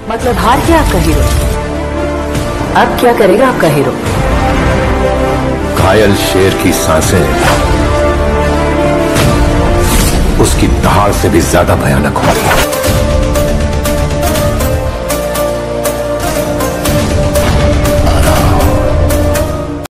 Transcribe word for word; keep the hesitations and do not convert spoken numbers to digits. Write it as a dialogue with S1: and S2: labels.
S1: मतलब हार गया आपका हीरो। अब क्या करेगा आपका हीरो?
S2: घायल शेर की सांसें उसकी दहाड़ से भी ज्यादा भयानक होंगी।